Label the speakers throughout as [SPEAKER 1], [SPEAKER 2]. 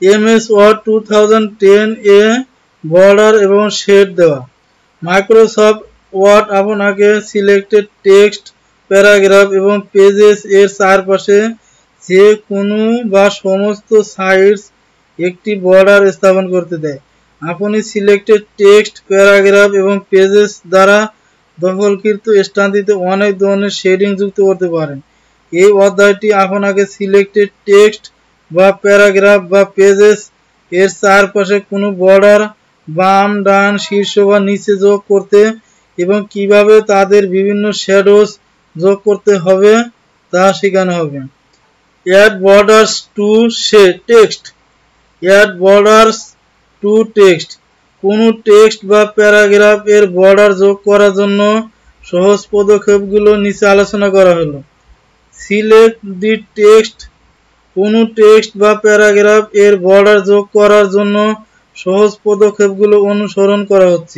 [SPEAKER 1] MS Word 2010 এ border এবং shade দেওয়া। মাইক্রোসফট ওয়ার্ড আপনাকে সিলেক্টেড টেক্সট, প্যারাগ্রাফ এবং পেজেস এর চারপাশে যে কোনো বা সমস্ত সাইডস একটি বর্ডার স্থাপন করতে দেয়। আপনি সিলেক্টেড টেক্সট, প্যারাগ্রাফ এবং পেজেস দ্বারা দখলকৃত স্থানটিতে অনেক ধরনের শেডিং যুক্ত করতে পারেন। এই অধ্যায়টি আপনাকে সিলেক্টেড টেক্সট বা প্যারাগ্রাফ বা পেজেস এর চারপাশে কোনো বর্ডার বাম, ডান, শীর্ষ বা নিচে যোগ করতে এবং কিভাবে তাদের বিভিন্ন শ্যাডোজ যোগ করতে হবে তা শেখানো হবে। Add borders to text. Add borders to text. কোনো টেক্সট বা প্যারাগ্রাফ এর বর্ডার যোগ করার জন্য সহজ পদক্ষেপগুলো নিচে আলোচনা করা হলো। Select the text. কোনো টেক্সট বা প্যারাগ্রাফ এর বর্ডার যোগ করার জন্য সহজ পদক্ষেপগুলো অনুসরণ করা হচ্ছে।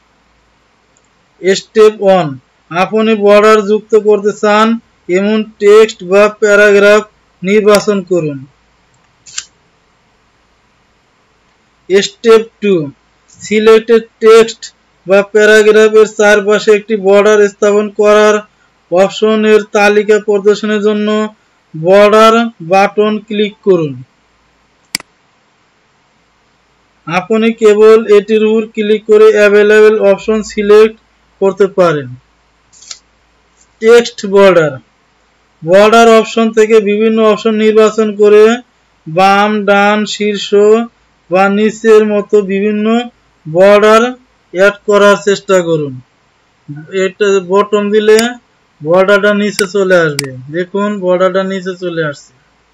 [SPEAKER 1] স্টেপ 1, আপনি বর্ডার যুক্ত করতে চান এমন টেক্সট বা প্যারাগ্রাফ নির্বাচন করুন। স্টেপ 2, সিলেক্টেড টেক্সট বা প্যারাগ্রাফ এর চারপাশে একটি বর্ডার স্থাপন করার অপশনের তালিকা প্রদর্শনের জন্য বর্ডার বাটন ক্লিক করুন। আপনি কেবল এটির উপর ক্লিক করে অ্যাভেলেবল অপশন সিলেক্ট করতে পারেন। Text border. বর্ডার অপশন থেকে বিভিন্ন অপশন নির্বাচন করে বাম, ডান, শীর্ষ বা নিচের মতো বিভিন্ন বর্ডার অ্যাড করার চেষ্টা করুন। এটা বটম দিলে বর্ডারটা নিচে চলে আসবে। দেখুন বর্ডারটা নিচে চলে আসছে।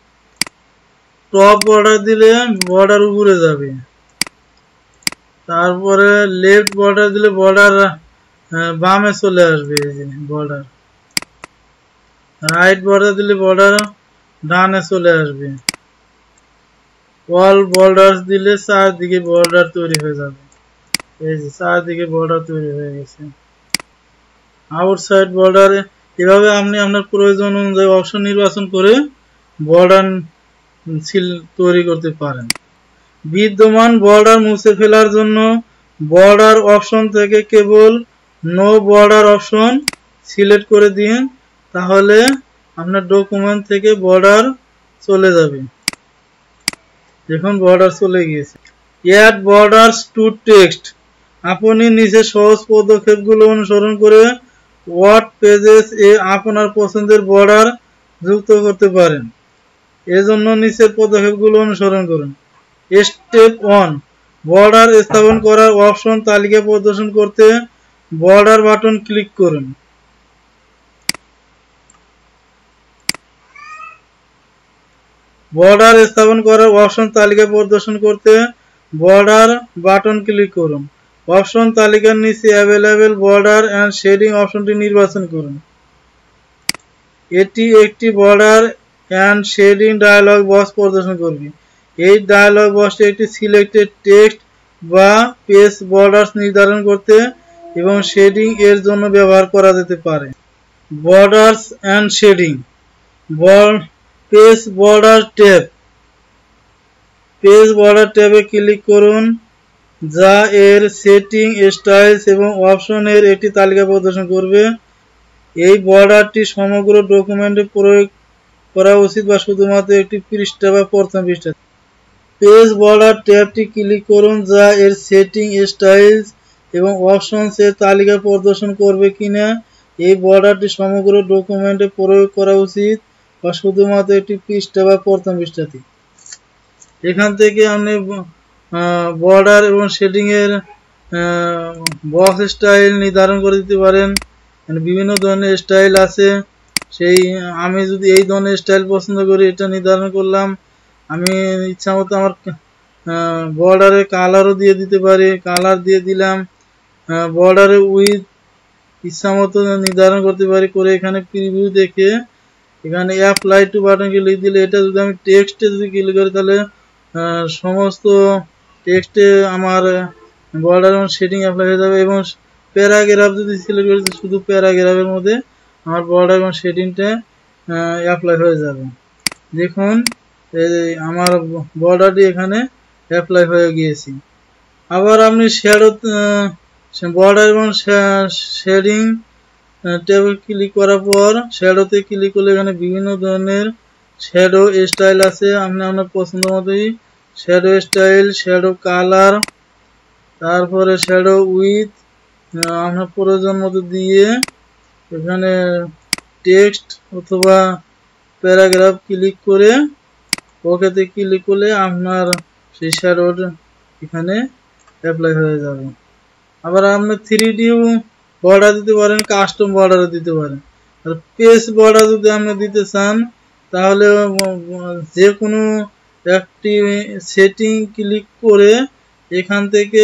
[SPEAKER 1] টপ বর্ডার দিলে বর্ডার উপরে যাবে। তারপরে লেফট বর্ডার দিলে বর্ডার বামে চলে আসবে। বর্ডার রাইট বর্ডার দিলে বর্ডার ডানে চলে আসবে। অল বর্ডার দিলে চারদিকে বর্ডার তৈরি হয়ে যাবে। এই যে চারদিকে বর্ডার তৈরি হয়ে গেছে। Outside border. এভাবে আপনি আপনার প্রয়োজন অনুযায়ী অপশন নির্বাচন করে বর্ডার তৈরি করতে পারেন। বিদ্যমান বর্ডার মুছে ফেলার জন্য বর্ডার অপশন থেকে কেবল নো বর্ডার অপশন সিলেক্ট করে দিন, তাহলে আপনার ডকুমেন্ট থেকে বর্ডার চলে যাবে। দেখুন বর্ডার চলে গিয়েছে। Add borders to text. আপনি নিচে সহজ পদক্ষেপগুলো অনুসরণ করে ওয়ার্ড পেজেস এ আপনার পছন্দের বর্ডার যুক্ত করতে পারেন। এজন্য নিচের পদক্ষেপগুলো অনুসরণ করুন। স্টেপ 1, বর্ডার স্থাপন করার অপশন তালিকা প্রদর্শন করতে বর্ডার বাটন ক্লিক করুন। বর্ডার স্থাপন করার অপশন তালিকা প্রদর্শন করতে বর্ডার বাটন ক্লিক করুন। অপশন তালিকার নিচে অ্যাভেলেবল বর্ডার এন্ড শেডিং অপশনটি নির্বাচন করুন। এটি একটি border and shading dialog box প্রদর্শন করবে। এই ডায়লগ বক্সে একটি সিলেক্টেড টেক্সট বা পেজ বর্ডার নির্ধারণ করতে এবং শেডিং এর জন্য ব্যবহার করা যেতে পারে। Borders and shading. Page border tab. Page border ট্যাবে ক্লিক করুন, যা এর সেটিং, স্টাইলস এবং অপশনের একটি তালিকা প্রদর্শন করবে। এই বর্ডারটি সমগ্র ডকুমেন্টে প্রয়োগ করা উচিত বা শুধুমাত্র একটি পৃষ্ঠা বা প্রথম পৃষ্ঠা। পেজ বর্ডার ট্যাবটি ক্লিক করুন, যা এর সেটিং, স্টাইলস এবং অপশনস এর তালিকা প্রদর্শন করবে কিনা। এই বর্ডারটি সমগ্র ডকুমেন্টে প্রয়োগ করা উচিত বা শুধুমাত্র একটি পৃষ্ঠা বা প্রথম পৃষ্ঠাতে। এখান থেকে আপনি বর্ডার এবং শেডিং এর বক্স স্টাইল নির্ধারণ করে দিতে পারেন। বিভিন্ন ধরনের স্টাইল আছে, সেই আমি যদি এই ধরনের স্টাইল পছন্দ করি এটা নির্ধারণ করলাম। আমি ইচ্ছা মতো আমার বর্ডারে কালারও দিয়ে দিতে পারি, কালার দিয়ে দিলাম। বর্ডারে উইথ ইচ্ছা মতো নির্ধারণ করতে পারি করে এখানে প্রিভিউ দেখে এখানে অ্যাপ্লাই টু বাটন ক্লিক দিলে এটা যদি আমি টেক্সটে যদি ক্লিক করি তাহলে সমস্ত টেক্সটে আমার বর্ডার এবং শেডিং অ্যাপ্লাই হয়ে যাবে। এবং প্যারাগ্রাফ যদি সিলেক্ট করি শুধু প্যারাগ্রাফের মধ্যে আমার বর্ডার এবং শেডিংটা অ্যাপ্লাই হয়ে যাবে। দেখুন আমার বর্ডারটি এখানে অ্যাপ্লাই হয়ে গিয়েছে। আবার আপনি শ্যাডো বর্ডার এবং শেডিং ট্যাবে ক্লিক করার পর শ্যাডোতে ক্লিক করলে এখানে বিভিন্ন ধরনের শ্যাডো স্টাইল আছে। আপনি আপনার পছন্দ মতোই শ্যাডো স্টাইল, শ্যাডো কালার, তারপরে শ্যাডো উইথ আপনার প্রয়োজন মতো দিয়ে এখানে টেক্সট অথবা প্যারাগ্রাফ ক্লিক করে ওকেতে ক্লিক করলে আপনার সেই শ্যাডো এখানে অ্যাপ্লাই হয়ে যাবে। আবার আপনি 3D বর্ডার দিতে পারেন, কাস্টম বর্ডারও দিতে পারেন। আর পেজ বর্ডার যদি আপনি দিতে চান তাহলে যে কোনো একটি সেটিং ক্লিক করে এখান থেকে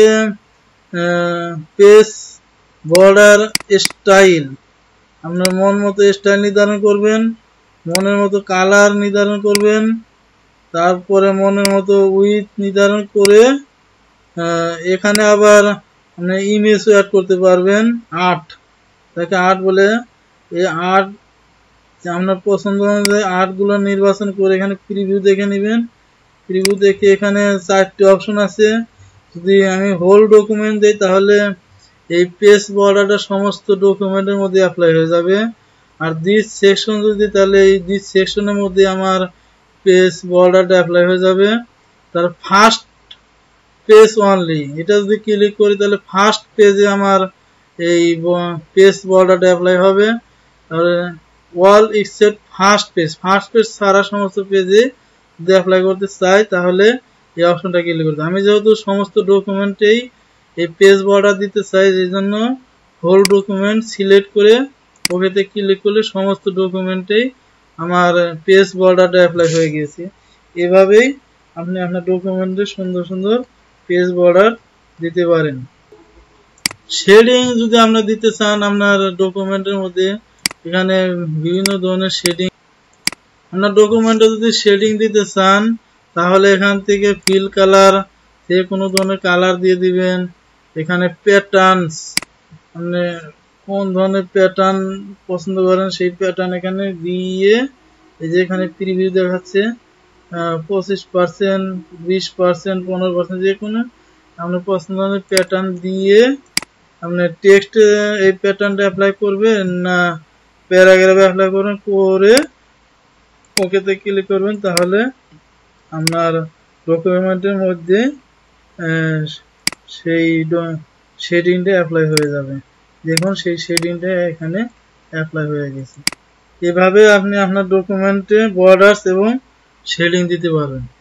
[SPEAKER 1] পেজ বর্ডার স্টাইল আপনার মন মতো স্টাইল নির্ধারণ করবেন, মনের মতো কালার নির্ধারণ করবেন, তারপরে মনের মতো উইথ নির্ধারণ করে এখানে আবার আপনি ইমেজও অ্যাড করতে পারবেন। আর্ট, তাকে আর্ট বলে। এই আর্ট আপনার পছন্দ অনুযায়ী আর্টগুলো নির্বাচন করে এখানে প্রিভিউ দেখে নেবেন। প্রিভিউ দেখে এখানে 4টি অপশন আছে। যদি আমি হোল ডকুমেন্ট দিই তাহলে এই পেজ বর্ডারটা সমস্ত ডকুমেন্টের মধ্যে অ্যাপ্লাই হয়ে যাবে। আর দিস সেকশন যদি তাহলে এই দিস সেকশনের মধ্যে আমার পেজ বর্ডারটা অ্যাপ্লাই হয়ে যাবে। তার ফার্স্ট পেজ অনলি এটা যদি ক্লিক করি তাহলে ফার্স্ট পেজে আমার এই পেজ বর্ডারটা অ্যাপ্লাই হবে। তাহলে অল এক্সেপ্ট ফার্স্ট পেজ ছাড়া সমস্ত পেজে যদি অ্যাপ্লাই করতে চাই তাহলে এই অপশনটা ক্লিক করতে। আমি যেহেতু সমস্ত ডকুমেন্টেই এই পেজ বর্ডার দিতে চাই এই জন্য হোল ডকুমেন্ট সিলেক্ট করে ওকেতে ক্লিক করলে সমস্ত ডকুমেন্টেই আমার পেজ বর্ডারটা অ্যাপ্লাই হয়ে গিয়েছে। এভাবেই আপনি আপনার ডকুমেন্টে সুন্দর সুন্দর পেজ বর্ডার দিতে পারেন। শেডিং যদি আপনি দিতে চান আপনার ডকুমেন্টের মধ্যে এখানে বিভিন্ন ধরনের শেডিং আপনার ডকুমেন্টে যদি শেডিং দিতে চান তাহলে এখান থেকে ফিল কালার যে কোনো ধরনের কালার দিয়ে দিবেন। এখানে প্যাটার্নস আপনি কোন ধরনের প্যাটার্ন পছন্দ করেন সেই প্যাটার্ন এখানে দিয়ে এই যে এখানে প্রিভিউ দেখাচ্ছে 25%, 20%, 15% যে কোনো আপনার পছন্দের প্যাটার্ন দিয়ে আপনি টেক্সট এই প্যাটার্নটা অ্যাপ্লাই করবেন না প্যারাগ্রাফে অ্যাপ্লাই করবেন করে ওকেতে ক্লিক করবেন তাহলে আপনার ডকুমেন্টের মধ্যে সেই শেডিংটা অ্যাপ্লাই হয়ে যাবে। দেখুন সেই শেডিংটা এখানে অ্যাপ্লাই হয়ে গেছে। এভাবে আপনি আপনার ডকুমেন্টে বর্ডার্স এবং শেডিং দিতে পারবেন।